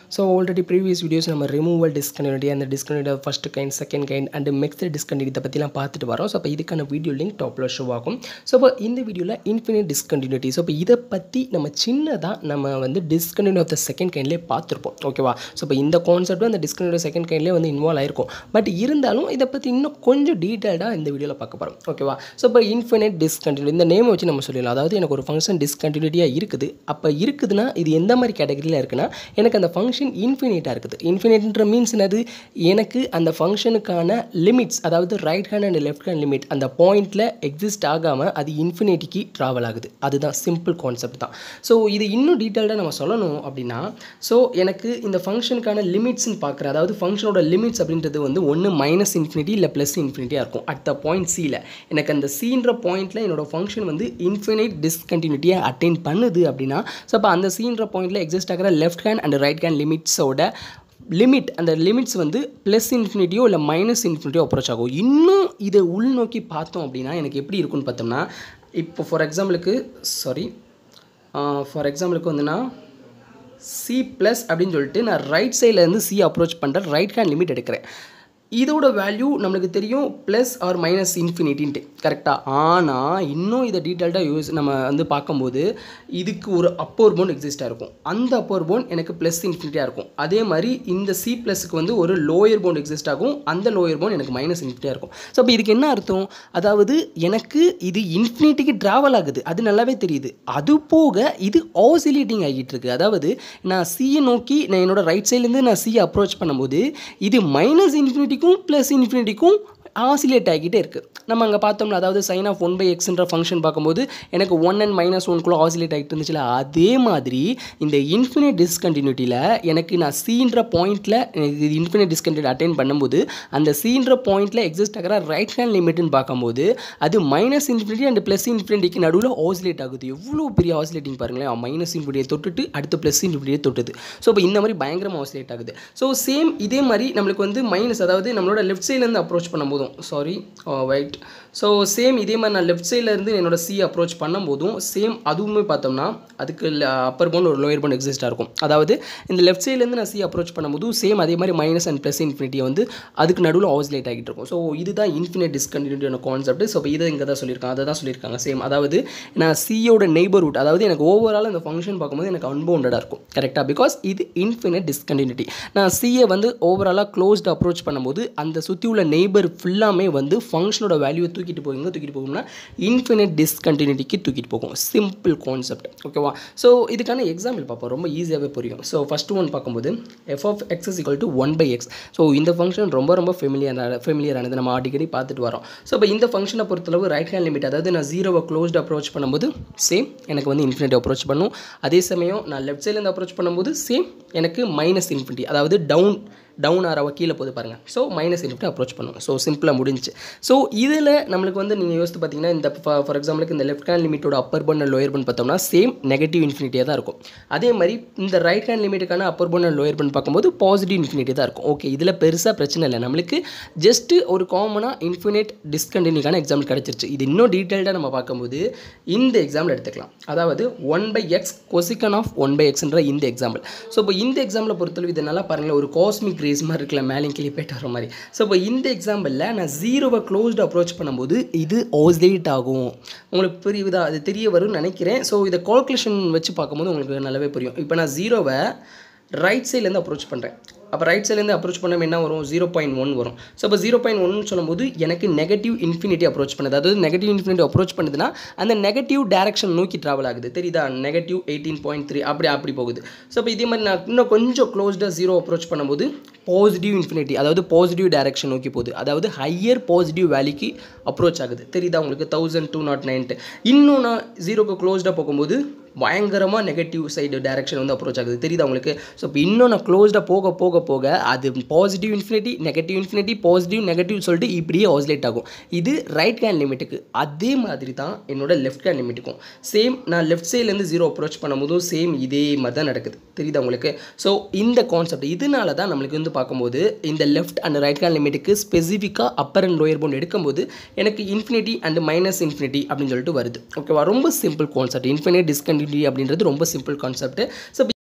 So already previous videos நம்ம removal discontinuity and the discontinuity of first kind, second kind and mixed discontinuity பத்திலாம் பார்த்துட்டு வரோம். So அப்போ இதுக்கான வீடியோ லிங்க் டாப்பில் ஷோ ஆகும். ஸோ அப்போ இந்த வீடியோவில் இன்ஃபினிட் டிஸ்கண்டினியூட்டி, ஸோ இப்போ இதை பற்றி நம்ம சின்னதாக நம்ம வந்து டிஸ்கண்டினியூ ஆஃப் த செகண்ட் கைண்ட்லேயே பார்த்துருப்போம். ஓகேவா? ஸோ இப்போ இந்த கான்செப்டும் அந்த டிஸ்கண்டினியூ செகண்ட் கைண்ட்லேயே வந்து இன்வால்வ் ஆயிருக்கும். பட் இருந்தாலும் இதை பற்றி இன்னும் கொஞ்சம் டீட்டெயில்டாக இந்த வீடியோவில் பார்க்க போகிறோம். ஓகேவா? ஸோ இப்போ இன்ஃபினிட் டிஸ்கண்டினியூ இந்த நேமை வச்சு நம்ம சொல்லிடலாம். அதாவது எனக்கு ஒரு ஃபங்க்ஷன் டிஸ்கண்டினியூட்டியாக இருக்குது. அப்போ இருக்குதுன்னா இது எந்த மாதிரி கேட்டகரியில் இருக்குன்னா, எனக்கு அந்த ஃபங்க்ஷன் இன்ஃபினிட்டாக இருக்குது. இன்ஃபினிட்ன்ற மீன்ஸ் என்னது? எனக்கு அந்த ஃபங்க்ஷனுக்கான லிமிட்ஸ், அதாவது right hand and left hand limit அந்த பாயிண்டில் எக்ஸிஸ்ட் ஆகாமல் அது இன்ஃபினிட்டிக்கு ட்ராவல் ஆகுது. அதுதான் சிம்பிள் கான்செப்ட் தான். ஸோ இது இன்னும் டீட்டெயில்டாக நம்ம சொல்லணும் அப்படின்னா, ஸோ எனக்கு இந்த ஃபங்க்ஷனுக்கான லிமிட்ஸ்ன்னு பார்க்குறேன். அதாவது ஃபங்க்ஷனோட லிமிட்ஸ் அப்படின்றது வந்து ஒன்று மைனஸ் இன்ஃபினிட்டி இல்லை ப்ளஸ் இன்ஃபினிட்டியாக இருக்கும். அட் த பாயிண்ட் சியில் எனக்கு அந்த சீன்ற பாயிண்டில் என்னோடய ஃபங்க்ஷன் வந்து இன்ஃபினிட் டிஸ்கண்டினியூட்டியை அட்டைன் பண்ணுது அப்படின்னா, ஸோ அப்போ அந்த சீன்ற பாயிண்டில் எக்ஸிஸ்ட் ஆகிற left hand and right hand லிமிட்ஸோட லிமிட், அந்த லிமிட்ஸ் வந்து ப்ளஸ் இன்ஃபினிட்டியோ இல்லை மைனஸ் இன்ஃபினிட்டியோ அப்ரோச் ஆகும். இன்னும் இதை உள்நோக்கி பார்த்தோம் அப்படின்னா எனக்கு எப்படி இருக்குன்னு பார்த்தோம்னா, இப்போ ஃபார் எக்ஸாம்பிளுக்கு வந்துன்னா சி ப்ளஸ் அப்படின்னு சொல்லிட்டு நான் ரைட் சைட்லேருந்து சி அப்ரோச் பண்ணுற ரைட் ஹேண்ட் லிமிட் எடுக்கிறேன். இதோட வேல்யூ நம்மளுக்கு தெரியும் ப்ளஸ் ஆர் மைனஸ் இன்ஃபினிட்டின்ட்டு, கரெக்டாக? ஆனால் இன்னும் இதை டீட்டெயில்டாக நம்ம வந்து பார்க்கும்போது இதுக்கு ஒரு அப்பர் பவுண்ட் எக்ஸிஸ்டாக இருக்கும். அந்த அப்பர் பவுண்ட் எனக்கு ப்ளஸ் இன்ஃபினிட்டியாக இருக்கும். அதே மாதிரி இந்த சி ப்ளஸுக்கு வந்து ஒரு லோயர் பவுண்ட் எக்ஸிஸ்ட் ஆகும். அந்த லோயர் பவுண்ட் எனக்கு மைனஸ் இன்ஃபினிட்டியாக இருக்கும். ஸோ அப்போ இதுக்கு என்ன அர்த்தம்? அதாவது எனக்கு இது இன்ஃபினிட்டிக்கு ட்ராவல் ஆகுது, அது நல்லாவே தெரியுது. அது போக இது ஆசிலேட்டிங் ஆகிட்டு இருக்கு. அதாவது நான் சியை நோக்கி நான் என்னோட ரைட் சைட்லேருந்து நான் சியை அப்ரோச் பண்ணும்போது இது மைனஸ் இன்ஃபினிட்டிக்கும் ப்ளஸ் இன்ஃபினிட்டிக்கும் ஆசிலேட் ஆகிட்டே இருக்குது. நம்ம அங்கே பார்த்தோம்னா, அதாவது சைன் ஆஃப் 1/xன்ற ஃபங்க்ஷன் பார்க்கும்போது எனக்கு 1 and -1 ஆசிலேட் ஆகிட்டு இருந்துச்சுல, அதே மாதிரி இந்த இன்ஃபினிட் டிஸ்கண்டினியூட்டியில் எனக்கு நான் சீன்ற பாயிண்டில் இன்ஃபினிட் டிஸ்கண்டினியூட்டி அட்டைன் பண்ணும்போது அந்த சீன்ற பாயிண்டில் எக்ஸிஸ்ட் ஆகிற ரைட் ஹேண்ட் லிமிட்னு பார்க்கும்போது அது மைனஸ் இன்ஃபினிட்டி அண்ட் ப்ளஸ் இன்ஃபினிட்டிக்கு நடுவில் ஆசிலேட் ஆகுது. எவ்வளோ பெரிய ஆசிலேட்டிங் பாருங்களேன். மைனஸ் இன்ஃபினிட்டியை தொட்டுட்டு அடுத்து ப்ளஸ் இன்ஃபினிட்டியை தொட்டுது. ஸோ இப்போ இந்த மாதிரி பயங்கரமாக ஆசிலேட் ஆகுது. ஸோ சேம் இதே மாதிரி நம்மளுக்கு வந்து மைனஸ், அதாவது நம்மளோட லெஃப்ட் சைட்லேருந்து அப்ரோச் பண்ணும்போதும் ஸோ சேம் இதே மாதிரி நான் லெஃப்ட் சைட்லேருந்து என்னோட சி அப்ரோச் பண்ணும்போதும் சேம் அதுவுமே பார்த்தோம்னா அதுக்கு அப்பர் பவுண்ட் ஒரு லோயர் பவுண்ட் எக்ஸிஸ்டாக இருக்கும். அதாவது இந்த லெஃப்ட் சைட்லேருந்து நான் சி அப்ரோச் பண்ணும்போது சேம் அதே மாதிரி மைனஸ் அண்ட் ப்ளஸ் இன்ஃபினிட்டியை வந்து அதுக்கு நடுவில் ஆசிலேட் ஆகிட்டு இருக்கும். ஸோ இதுதான் இன்ஃபினிட் டிஸ்கண்டினியூட்டியான கான்செப்ட். ஸோ இதை இங்கே தான் சொல்லியிருக்காங்க, அதை தான் சொல்லியிருக்காங்க சேம். அதாவது நான் சியோட நெய்பர்ஹுட், அதாவது எனக்கு ஓவரால் அந்த ஃபங்க்ஷன் பார்க்கும்போது எனக்கு அன்பவுண்டடாக இருக்கும், கரெக்டாக? பிகாஸ் இது இன்ஃபினிட் டிஸ்கண்டினியூட்டி. நான் சியை வந்து ஓவராலாக க்ளோஸ்டு அப்ரோச் பண்ணும்போது அந்த சுற்றி உள்ள நெய்பர் ஃபுல்லாமே வந்து ஃபங்க்ஷனோட வேல்யூவை தூக்கிட்டு போகும்னா இன்ஃபினிட் டிஸ்கண்டினியூட்டிக்கு தூக்கிட்டு போகும். சிம்பிள் கான்செப்ட், ஓகேவா? ஸோ இதுக்கான எக்ஸாம்பிள் பார்ப்போம், ரொம்ப ஈஸியாகவே புரியும். ஸோ ஃபர்ஸ்ட் ஒன் பார்க்கும்போது f(x) = 1/x. ஸோ இந்த ஃபங்க்ஷன் ரொம்ப ஃபெமிலியரானது, நம்ம அடிக்கடி பார்த்துட்டு வரோம். ஸோ இப்போ இந்த ஃபங்க்ஷனை பொறுத்தளவு ரைட் ஹேண்ட் லிமிட், அதாவது நான் 0வை க்ளோஸ்டு அப்ரோச் பண்ணும்போது சேம் எனக்கு வந்து இன்ஃபினிட்டி அப்ரோச் பண்ணும். அதே சமயம் நான் லெஃப்ட் சைட்லேருந்து அப்ரோச் பண்ணும்போது சேம் எனக்கு மைனஸ் இன்ஃபினிட்டி, அதாவது டவுன் ஆரவ கீழே போது பாருங்கள். ஸோ மைனஸ் இன்ஃபினிட்டி அப்ரோச் பண்ணுவோம். ஸோ சிம்பிளாக முடிஞ்சு. ஸோ இதில் நம்மளுக்கு வந்து நீங்கள் யோசித்து பார்த்தீங்கன்னா, இந்த ஃபார் எக்ஸாம்பிளுக்கு இந்த லெஃப்ட் ஹேண்ட் லிமிட்டோட upper bound and lower bound பார்த்தோம்னா சேம் நெகட்டிவ் இன்ஃபினிட்டியாக தான் இருக்கும். அதே மாதிரி இந்த ரைட் ஹேண்ட் லிமிட்டுக்கான upper bound and lower bound பார்க்கும்போது பாசிட்டிவ் இன்ஃபினிட்டி தான் இருக்கும். ஓகே, இதில் பெருசாக பிரச்சனை இல்லை. நம்மளுக்கு ஜஸ்ட்டு ஒரு காமனாக இன்ஃபினிட் டிஸ்கண்டினியூக்கான எக்ஸாம்பிள் கிடச்சிருச்சு. இது இன்னும் டீட்டெயில்டாக நம்ம பார்க்கும்போது இந்த எக்ஸாம்பிள் எடுத்துக்கலாம். அதாவது 1/x cosecant of 1/xன்ற இந்த எக்ஸாம்பிள். ஸோ இப்போ இந்த எக்ஸாம்பிளை பொறுத்தளவு இது நல்லா பாருங்களேன், ஒரு காஸ்மிக் ரேஸ் மாதிரி இருக்கல, மேலே கீழே போய்ட்டு வர மாதிரி. ஸோ இப்போ இந்த எக்ஸாம்பிளில் நான் 0வை க்ளோஸ்டு அப்ரோச் பண்ணும்போது இது ஆசிலேட் ஆகும். உங்களுக்கு புரியுதா? அது தெரிய வரும்னு நினைக்கிறேன். ஸோ இதை கால்குலேஷன் வச்சு பார்க்கும்போது உங்களுக்கு நல்லாவே புரியும். இப்போ நான் 0வை ரைட் சைட்லேருந்து அப்ரோச் பண்ணுறேன். அப்போ ரைட் சைட்லேருந்து அப்ரோச் பண்ண என்ன வரும்? 0.1 வரும். ஸோ இப்போ 0.1 சொல்லும்போது எனக்கு நெகட்டிவ் இன்ஃபினிட்டி அப்ரோச் பண்ணுது. அதாவது நெகட்டிவ் இன்ஃபினிட்டி அப்ரோச் பண்ணுதுன்னா அந்த நெகட்டிவ் டேரக்ஷன் நோக்கி ட்ராவல் ஆகுது, தெரியுதா? -18.3 அப்படி போகுது. ஸோ இப்போ இதே மாதிரி நான் இன்னும் கொஞ்சம் க்ளோஸ்டாக 0 அப்ரோச் பண்ணும்போது பாசிட்டிவ் இன்ஃபினிட்டி, அதாவது பாசிட்டிவ் டேரக்ஷன் நோக்கி போகுது. அதாவது ஹையர் பாசிட்டிவ் வேல்யூக்கு அப்ரோச் ஆகுது, தெரியுதா உங்களுக்கு? 1209. இன்னும் நான் 0க்கு க்ளோஸ்டாக போகும்போது பயங்கரமாக நெகட்டிவ் சைடு டேரக்ஷன் வந்து அப்ரோச் ஆகுது, தெரியுதா உங்களுக்கு? ஸோ இப்போ இன்னும் நான் க்ளோஸ்டாக போக அது positive infinity, negative infinity, positive negative சொல்லிட்டு இப்படியே ஆசிலேட் ஆகும். இது ரைட் ஹேண்ட் லிமிட்டுக்கு. அதே மாதிரி தான் என்னோட லெஃப்ட் ஹேண்ட் லிமிட்டுக்கும் சேம். நான் லெஃப்ட் சைட்லேருந்து 0 அப்ரோச் பண்ணும்போதும் சேம் இதே மாதிரி தான் நடக்குது, தெரியுதா உங்களுக்கு? ஸோ இந்த கான்செப்ட் இதனால தான் நம்மளுக்கு வந்து பார்க்கும்போது இந்த லெஃப்ட் அண்ட் ரைட் ஹேண்ட் லிமிட்டுக்கு ஸ்பெசிஃபிக்காக அப்பர் அண்ட் லோயர் பவுண்ட் எடுக்கும்போது எனக்கு இன்ஃபினிட்டி அண்ட் மைனஸ் இன்ஃபினிட்டி அப்படின்னு சொல்லிட்டு வருது. ஓகேவா? ரொம்ப சிம்பிள் கான்செப்ட். இன்ஃபினிட் டிஸ்கண்டினியூட்டி அப்படின்றது ரொம்ப சிம்பிள் கான்செப்ட். ஸோ